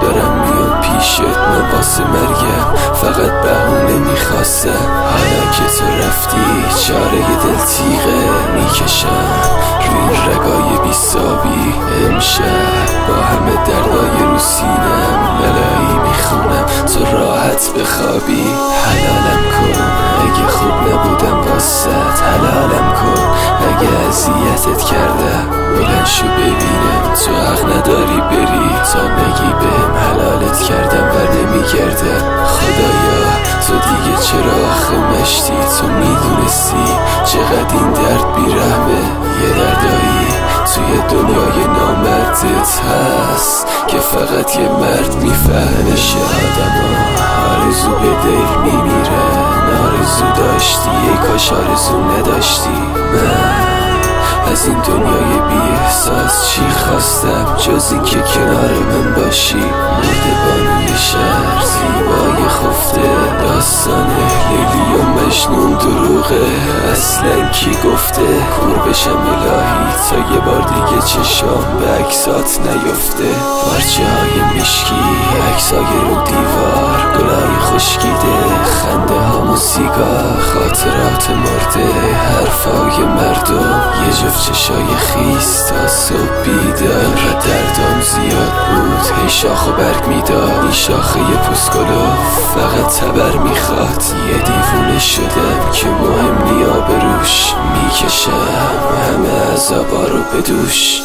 دارم میام پیشت، من واسه مرگم فقط بهونه میخواستم. حالا که تو رفتی چاره دل تیغه میکشم روی رگای بیسابی. امشب با همه دردای رو سینم لالایی میخونم تو راحت بخوابی. حلالم کن اگه خوب نبودم واسط، حلالم کن اگه اذیتت کردم. بلند شو ببینم تو حق نداری بری، تا نگی بهم حلالت کردم و نمیگردم. خدایا تو دیگه چرا آخه مشتی؟ تو میدونستی چقدر این درد بیرحمه؟ یه دردایی توی دنیای نامردت هست که فقط یه مرد میفهمه. آدما آرزو به دل میمیرن، آرزو داشتی ای کاش آرزو نداشتی. من از این دنیای بی احساس چی خواستم جز این که کنار من باشی؟ مرده بانوی شهر زیبای خفته، داستان لیلی و مجنون دروغه. اصلا کی گفته کور بشم الهی تا یه بار دیگه چشام به عکسات نیفته؟ پارچه های مشکی عکسای رو دیوار، گلای خشکیده خنده ها موسیقا، خاطرات مرده حرفای مردم، یه جفت چشای خیس تا صبح بیدار. دردم زیاد بود هی شاخ و برگ میداد، این شاخه یه پوسکلو فقط تبر میخواد. یه دیوونه شدم که مهم نی آبروش، میکشم همه عذابا رو به دوش.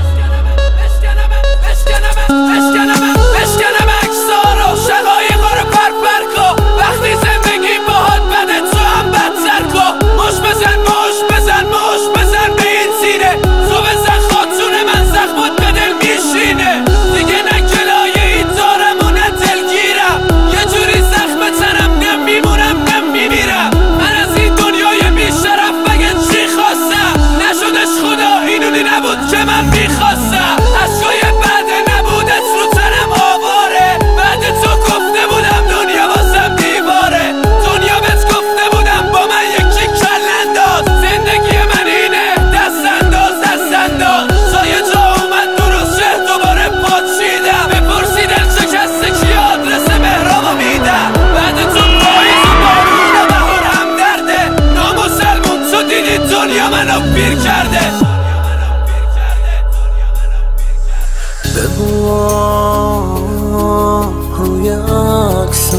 ببار روی عکساش،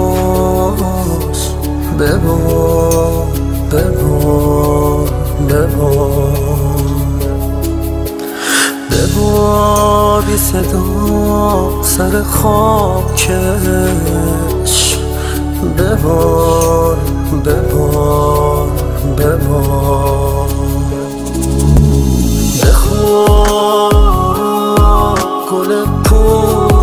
ببار ببار ببار ببار بی صدا سر خاکش، ببار ببار ببار بخور گل پول